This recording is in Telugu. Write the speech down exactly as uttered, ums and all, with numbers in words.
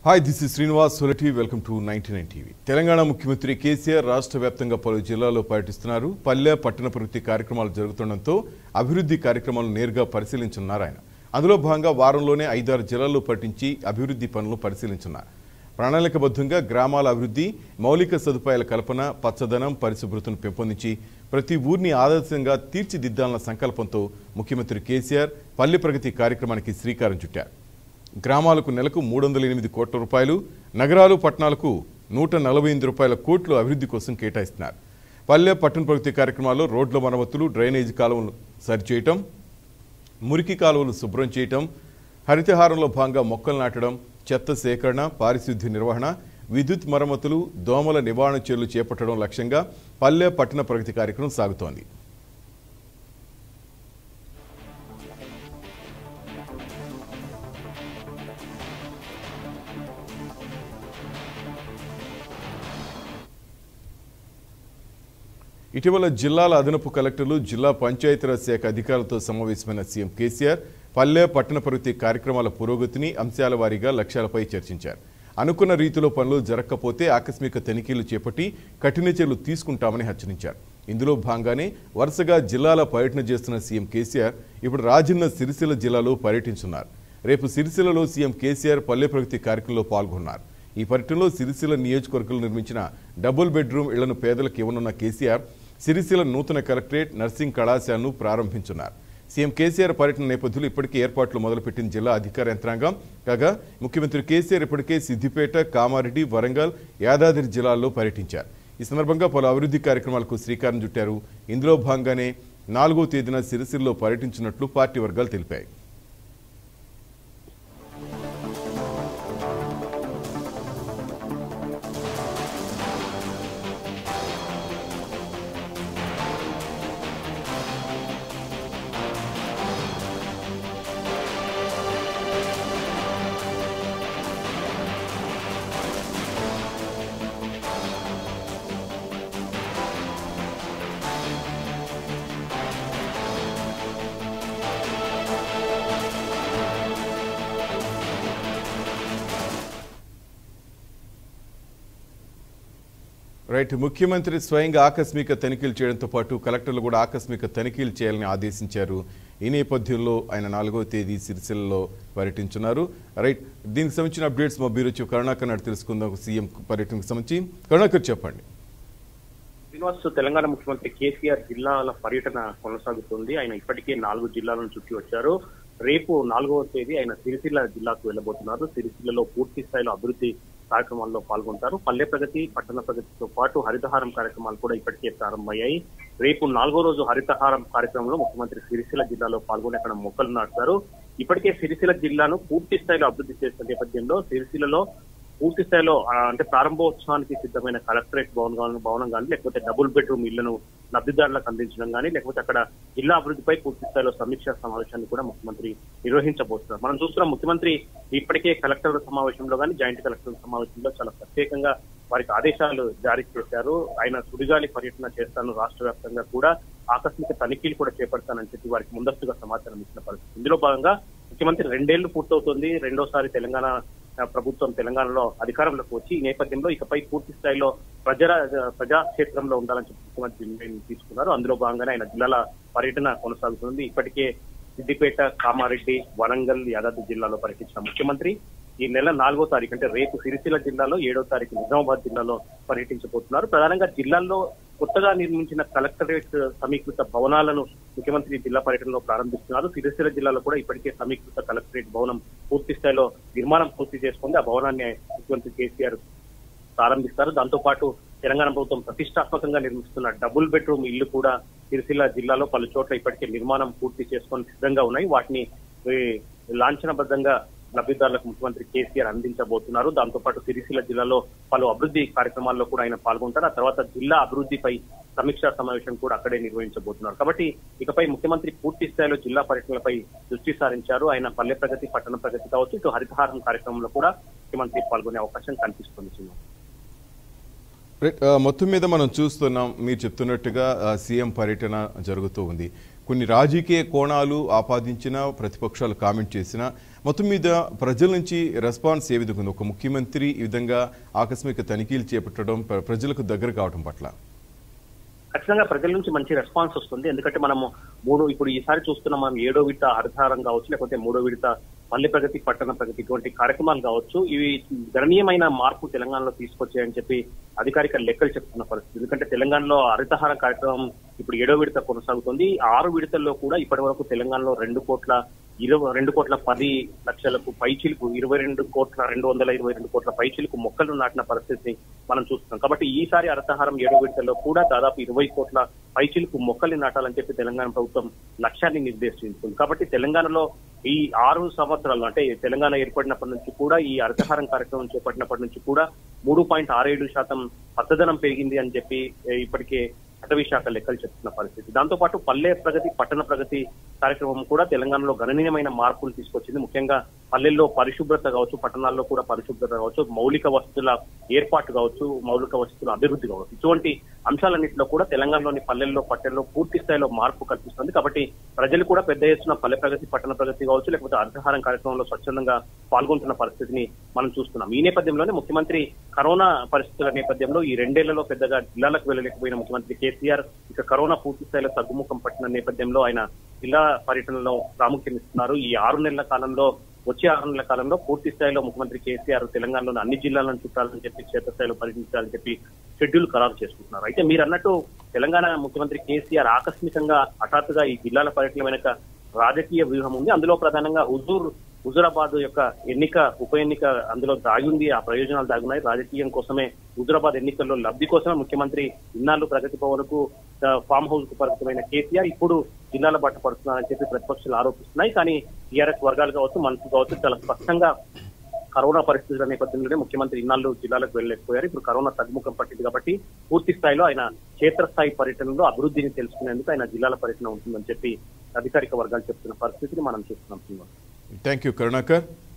Hi, this is Srinivas Solati. Welcome to ninety-nine T V. Telangana ముఖ్యమంత్రి కేసీఆర్ రాష్ట్ర వ్యాప్తంగా పలు జిల్లాల్లో పర్యటిస్తున్నారు. పల్లె పట్టణ ప్రగతి కార్యక్రమాలు జరుగుతుండటంతో అభివృద్ధి కార్యక్రమాలను నేరుగా పరిశీలించనున్నారు ఆయన. అందులో భాగంగా వారంలోనే ఐదారు జిల్లాల్లో పర్యటించి అభివృద్ధి పనులను పరిశీలించనున్నారు. ప్రణాళికబద్ధంగా గ్రామాల అభివృద్ధి, మౌలిక సదుపాయాల కల్పన, పచ్చదనం, పరిశుభ్రతను పెంపొందించి ప్రతి ఊరిని ఆదర్శంగా తీర్చిదిద్దాలన్న సంకల్పంతో ముఖ్యమంత్రి కేసీఆర్ పల్లె ప్రగతి కార్యక్రమానికి శ్రీకారం చుట్టారు. గ్రామాలకు నెలకు మూడు వందల ఎనిమిది కోట్ల రూపాయలు, నగరాలు పట్టణాలకు నూట నలభై ఎనిమిది రూపాయల కోట్లు అభివృద్ధి కోసం కేటాయిస్తున్నారు. పల్లె పట్టణ ప్రగతి కార్యక్రమాల్లో రోడ్ల మరమ్మతులు, డ్రైనేజీ కాలువలు సరిచేయటం, మురికి కాలువలు శుభ్రం చేయటం, హరితహారంలో భాగంగా మొక్కలు నాటడం, చెత్త సేకరణ, పారిశుద్ధ్య నిర్వహణ, విద్యుత్ మరమ్మతులు, దోమల నివారణ చర్యలు చేపట్టడం లక్ష్యంగా పల్లె పట్టణ ప్రగతి కార్యక్రమం సాగుతోంది. ఇటీవల జిల్లాల అదనపు కలెక్టర్లు, జిల్లా పంచాయతీరాజ్ శాఖ అధికారులతో సమావేశమైన సీఎం కేసీఆర్ పల్లె పట్టణ ప్రగతి కార్యక్రమాల పురోగతిని అంశాల వారీగా లక్ష్యాలపై చర్చించారు. అనుకున్న రీతిలో పనులు జరగకపోతే ఆకస్మిక తనిఖీలు చేపట్టి కఠిన చర్యలు తీసుకుంటామని హెచ్చరించారు. ఇందులో భాగంగానే వరుసగా జిల్లాల పర్యటన చేస్తున్న సీఎం కేసీఆర్ ఇప్పుడు రాజన్న సిరిసిల్ల జిల్లాలో పర్యటించున్నారు. రేపు సిరిసిల్లలో సీఎం కేసీఆర్ పల్లె ప్రగతి కార్యక్రమంలో పాల్గొన్నారు. ఈ పర్యటనలో సిరిసిల్ల నియోజకవర్గంలో నిర్మించిన డబుల్ బెడ్రూమ్ ఇళ్లను పేదలకు ఇవ్వనున్న కేసీఆర్ సిరిసిల్ల నూతన కలెక్టరేట్, నర్సింగ్ కళాశాలను ప్రారంభించున్నారు. సీఎం కేసీఆర్ పర్యటన నేపథ్యంలో ఇప్పటికే ఏర్పాట్లు మొదలుపెట్టిన జిల్లా అధికార యంత్రాంగం. కాగా ముఖ్యమంత్రి కేసీఆర్ ఇప్పటికే సిద్దిపేట, కామారెడ్డి, వరంగల్, యాదాద్రి జిల్లాల్లో పర్యటించారు. ఈ సందర్భంగా పలు అభివృద్ధి కార్యక్రమాలకు శ్రీకారం చుట్టారు. ఇందులో భాగంగానే నాలుగో తేదీన సిరిసిల్లలో పర్యటించినట్లు పార్టీ వర్గాలు తెలిపాయి. రైట్ ముఖ్యమంత్రి స్వయంగా ఆకస్మిక తనిఖీలు చేయడంతో పాటు కలెక్టర్లు కూడా ఆకస్మిక తనిఖీలు చేయాలని ఆదేశించారు. ఈ నేపథ్యంలో ఆయన నాలుగో తేదీ సిరిసిల్లలో పర్యటించున్నారు. రైట్ దీనికి సంబంధించిన అప్డేట్స్ మా బ్యూరో చీఫ్ కరుణాకర్ నాడు తెలుసుకుందాం. సీఎం పర్యటనకు సంబంధించి కరుణాకర్ చెప్పండి. శ్రీనివాస్, తెలంగాణ ముఖ్యమంత్రి కేసీఆర్ జిల్లాల పర్యటన కొనసాగుతుంది. ఆయన ఇప్పటికే నాలుగు జిల్లాలను చుట్టి వచ్చారు. రేపు నాలుగవ తేదీ ఆయన సిరిసిల్ల జిల్లాకు వెళ్లబోతున్నారు. సిరిసిల్లలో పూర్తి స్థాయిలో అభివృద్ధి కార్యక్రమాల్లో పాల్గొంటారు. పల్లె ప్రగతి, పట్టణ ప్రగతితో పాటు హరితహారం కార్యక్రమాలు కూడా ఇప్పటికే ప్రారంభమయ్యాయి. రేపు నాలుగో రోజు హరితహారం కార్యక్రమంలో ముఖ్యమంత్రి సిరిసిల్ల జిల్లాలో పాల్గొని అక్కడ మొక్కలు నాటుతారు. ఇప్పటికే సిరిసిల్ల జిల్లాను పూర్తి స్థాయిలో అభివృద్ధి చేసిన నేపథ్యంలో సిరిసిల్లలో పూర్తి స్థాయిలో అంటే ప్రారంభోత్సవానికి సిద్ధమైన కలెక్టరేట్ భవనం భవనం కానీ, లేకపోతే డబుల్ బెడ్రూమ్ ఇళ్లను లబ్ధిదారులకు అందించడం కానీ, లేకపోతే అక్కడ జిల్లా అభివృద్ధిపై పూర్తి స్థాయిలో సమీక్షా సమావేశాన్ని కూడా ముఖ్యమంత్రి నిర్వహించబోతున్నారు. మనం చూస్తున్నాం ముఖ్యమంత్రి ఇప్పటికే కలెక్టర్ సమావేశంలో కానీ, జాయింట్ కలెక్టర్ సమావేశంలో చాలా ప్రత్యేకంగా వారికి ఆదేశాలు జారీ చేశారు. ఆయన సుడిగాలి పర్యటన చేస్తాను, రాష్ట్ర వ్యాప్తంగా కూడా ఆకస్మిక తనిఖీలు కూడా చేపడతానని చెప్పి వారికి ముందస్తుగా సమాచారం ఇచ్చిన పరిస్థితి. ఇందులో భాగంగా ముఖ్యమంత్రి రెండేళ్లు పూర్తవుతోంది. రెండోసారి తెలంగాణ ప్రభుత్వం తెలంగాణలో అధికారంలోకి వచ్చి ఈ నేపథ్యంలో ఇకపై పూర్తి స్థాయిలో ప్రజా ప్రజాక్షేత్రంలో ఉండాలని చెప్పి ముఖ్యమంత్రి నిర్ణయం తీసుకున్నారు. అందులో భాగంగానే ఆయన జిల్లాల పర్యటన కొనసాగుతుంది. ఇప్పటికే సిద్దిపేట, కామారెడ్డి, వరంగల్, యాదాద్రి జిల్లాలో పర్యటించిన ముఖ్యమంత్రి ఈ నెల నాలుగో తారీఖు అంటే రేపు సిరిసిల్ల జిల్లాలో, ఏడో తారీఖు నిజామాబాద్ జిల్లాలో పర్యటించబోతున్నారు. ప్రధానంగా జిల్లాల్లో కొత్తగా నిర్మించిన కలెక్టరేట్ సమీకృత భవనాలను ముఖ్యమంత్రి జిల్లా పర్యటనలో ప్రారంభిస్తున్నారు. సిరిసిల్ల జిల్లాలో కూడా ఇప్పటికే సమీకృత కలెక్టరేట్ భవనం పూర్తి స్థాయిలో నిర్మాణం పూర్తి చేసుకుంది. ఆ భవనాన్ని ముఖ్యమంత్రి కేసీఆర్ ప్రారంభిస్తారు. దాంతో పాటు తెలంగాణ ప్రభుత్వం ప్రతిష్టాత్మకంగా నిర్మిస్తున్న డబుల్ బెడ్రూమ్ ఇల్లు కూడా సిరిసిల్ల జిల్లాలో పలు చోట్ల ఇప్పటికే నిర్మాణం పూర్తి చేసుకొని సిద్ధంగా ఉన్నాయి. వాటిని లాంఛనబద్ధంగా లబ్ధిదారులకు ముఖ్యమంత్రి కేసీఆర్ అందించబోతున్నారు. దాంతో పాటు సిరిసిల్ల జిల్లాలో పలు అభివృద్ధి కార్యక్రమాల్లో కూడా ఆయన పాల్గొంటారు. ఆ తర్వాత జిల్లా అభివృద్ధిపై సమీక్షా సమావేశం కూడా అక్కడే నిర్వహించబోతున్నారు. కాబట్టి ఇకపై ముఖ్యమంత్రి పూర్తి స్థాయిలో జిల్లా పర్యటనలపై దృష్టి సారించారు. ఆయన పల్లె ప్రగతి, పట్టణ ప్రగతి కావచ్చు, ఇటు హరితహారం కార్యక్రమంలో కూడా ముఖ్యమంత్రి పాల్గొనే అవకాశం కనిపిస్తుంది. మొత్తం మీద మనం చూస్తున్నాం, మీరు చెప్తున్నట్టుగా సీఎం పర్యటన జరుగుతూ ఉంది. కొన్ని రాజకీయ కోణాలు ఆపాదించినా, ప్రతిపక్షాలు కామెంట్ చేసినా మొత్తం మీద ప్రజల నుంచి రెస్పాన్స్ ఏ విధంగా ఉంది? ఒక ముఖ్యమంత్రి ఈ విధంగా ఆకస్మిక తనిఖీలు చేపట్టడం, ప్రజలకు దగ్గర కావడం పట్ల ఖచ్చితంగా ప్రజల నుంచి మంచి రెస్పాన్స్ వస్తుంది. ఎందుకంటే మనము మూడు ఇప్పుడు ఈసారి చూస్తున్నాం, మనం ఏడో విడత హరితహారం కావచ్చు, లేకపోతే మూడో విడత పల్లె ప్రగతి, పట్టణ ప్రగతి ఇటువంటి కార్యక్రమాలు కావచ్చు, ఇవి గణనీయమైన మార్పు తెలంగాణలో తీసుకొచ్చాయని చెప్పి అధికారిక లెక్కలు చెప్తున్న పరిస్థితి. ఎందుకంటే తెలంగాణలో హరితహారం కార్యక్రమం ఇప్పుడు ఏడో విడత కొనసాగుతుంది. ఆరు విడతల్లో కూడా ఇప్పటి వరకు తెలంగాణలో రెండు కోట్ల ఇరవై రెండు కోట్ల పది లక్షలకు పైచిలకు ఇరవై రెండు కోట్ల రెండు వందల ఇరవై రెండు కోట్ల పైచిలకు మొక్కలు నాటిన పరిస్థితిని మనం చూస్తున్నాం. కాబట్టి ఈసారి హరితహారం ఏడో విడతల్లో కూడా దాదాపు ఇరవై కోట్ల పైచిలకు మొక్కల్ని నాటాలని చెప్పి తెలంగాణ ప్రభుత్వం లక్ష్యాన్ని నిర్దేశించింది. కాబట్టి తెలంగాణలో ఈ ఆరు సంవత్సరాలు అంటే తెలంగాణ ఏర్పడినప్పటి నుంచి కూడా ఈ హరితహారం కార్యక్రమం చేపట్టినప్పటి నుంచి కూడా మూడు పాయింట్ ఆరు ఏడు శాతం పచ్చదనం పెరిగింది అని చెప్పి ఇప్పటికే అటవీ శాఖ లెక్కలు చెప్తున్న పరిస్థితి. దాంతో పాటు పల్లె ప్రగతి, పట్టణ ప్రగతి కార్యక్రమం కూడా తెలంగాణలో గణనీయమైన మార్పులు తీసుకొచ్చింది. ముఖ్యంగా పల్లెల్లో పరిశుభ్రత కావచ్చు, పట్టణాల్లో కూడా పరిశుభ్రత కావచ్చు, మౌలిక వసతుల ఏర్పాటు కావచ్చు, మౌలిక వసతుల అభివృద్ధి కావచ్చు, ఇటువంటి అంశాలన్నింటిలో కూడా తెలంగాణలోని పల్లెల్లో, పట్టణంలో పూర్తి స్థాయిలో మార్పు కల్పిస్తుంది. కాబట్టి ప్రజలు కూడా పెద్ద ఎత్తున పల్లె ప్రగతి, పట్టణ ప్రగతి కావచ్చు, లేకపోతే హరితహారం కార్యక్రమంలో స్వచ్ఛందంగా పాల్గొంటున్న పరిస్థితిని మనం చూస్తున్నాం. ఈ నేపథ్యంలోనే ముఖ్యమంత్రి కరోనా పరిస్థితుల నేపథ్యంలో ఈ రెండేళ్లలో పెద్దగా జిల్లాలకు వెళ్ళలేకపోయిన ముఖ్యమంత్రి కేసీఆర్ ఇక కరోనా పూర్తి స్థాయిలో తగ్గుముఖం పట్టిన నేపథ్యంలో ఆయన జిల్లా పర్యటనలో ప్రాముఖ్యం ఇస్తున్నారు. ఈ ఆరు నెలల కాలంలో వచ్చే ఆరు నెలల కాలంలో పూర్తి స్థాయిలో ముఖ్యమంత్రి కేసీఆర్ తెలంగాణలోని అన్ని జిల్లాలను చుట్టాలని చెప్పి క్షేత్రస్థాయిలో పర్యటించాలని చెప్పి షెడ్యూల్ ఖరారు చేసుకుంటున్నారు. అయితే మీరు అన్నట్టు తెలంగాణ ముఖ్యమంత్రి కేసీఆర్ ఆకస్మికంగా హఠాత్తుగా ఈ జిల్లాల పర్యటన వెనుక రాజకీయ వ్యూహం ఉంది. అందులో ప్రధానంగా హుజూర్ హుజూరాబాద్ యొక్క ఎన్నిక, ఉప ఎన్నిక అందులో దాగుంది. ఆ ప్రయోజనాలు దాగున్నాయి. రాజకీయం కోసమే హుజూరాబాద్ ఎన్నికల్లో లబ్ధి కోసమే ముఖ్యమంత్రి ఇన్నాళ్లు ప్రగతి భవన్కు, ఫామ్ హౌస్ కు పరిమితమైన కేసీఆర్ ఇప్పుడు జిల్లాల బాట పడుతున్నారని చెప్పి ప్రతిపక్షాలు ఆరోపిస్తున్నాయి. కానీ టీఆర్ఎస్ వర్గాలు కావచ్చు, మనుషులు కావచ్చు చాలా స్పష్టంగా కరోనా పరిస్థితుల నేపథ్యంలోనే ముఖ్యమంత్రి ఇన్నాళ్ళు జిల్లాలకు వెళ్ళలేకపోయారు. ఇప్పుడు కరోనా తగ్గుముఖం పట్టింది కాబట్టి పూర్తి స్థాయిలో ఆయన క్షేత్రస్థాయి పర్యటనలో అభివృద్ధిని తెలుసుకునేందుకు ఆయన జిల్లాల పర్యటన ఉంటుందని చెప్పి అధికారిక వర్గాలు చెప్తున్న పరిస్థితిని మనం చూస్తున్నాం. Thank you Karunakar.